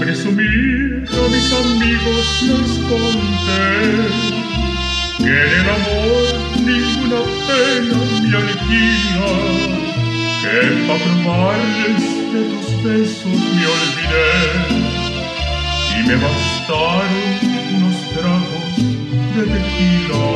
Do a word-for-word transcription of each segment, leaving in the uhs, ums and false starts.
presumir a mis amigos les conté que en el amor ninguna pena me aniquila, que pa' probarles de tus besos me olvidé y me bastaron unos tragos de tequila.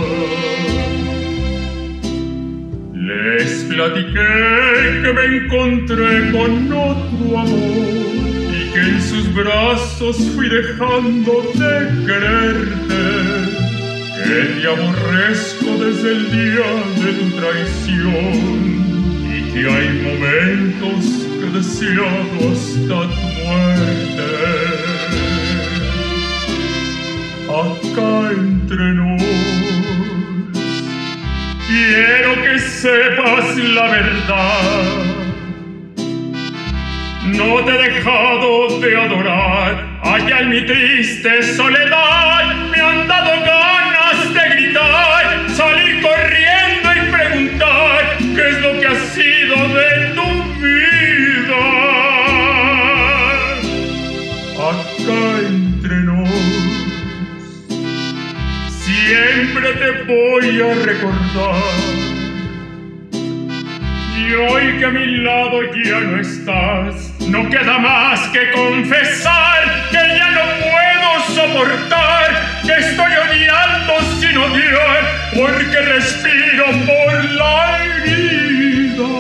Les platiqué que me encontré con otro amor y que en sus brazos fui dejando de quererte, que te aborrezco desde el día de tu traición y que hay momentos que he deseado hasta tu muerte. Acá entre nos quiero que sepas la verdad. No te he dejado de adorar. Allá en mi triste soledad me han dado ganas de gritar, salir corriendo y preguntar qué es lo que ha sido de tu vida. Acá entre nos siempre te voy a recordar. Y hoy que a mi lado ya no estás, no queda más que confesar que ya no puedo soportar, que estoy odiando sin odiar, porque respiro por la herida.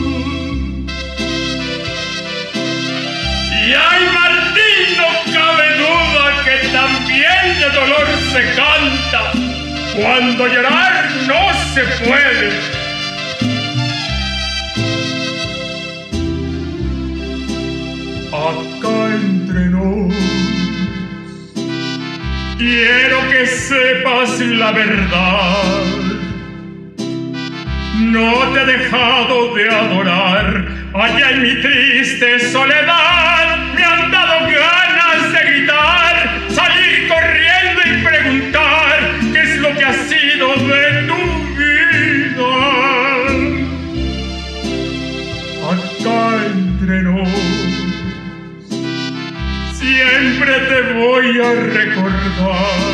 Y ay, Martín, no cabe duda que también de dolor se canta, cuando llorar no se puede. Acá entre nos quiero que sepas la verdad. No te he dejado de adorar. Allá en mi triste soledad me han dado ganas de gritar, salir corriendo y preguntar qué es lo que ha sido de tu vida. Acá entre nos siempre te voy a recordar.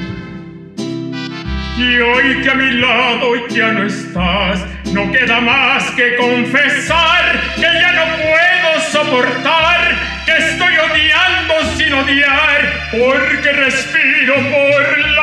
Y hoy que a mi lado ya no estás, no queda más que confesar que ya no puedo soportar, que estoy odiando sin odiar, porque respiro por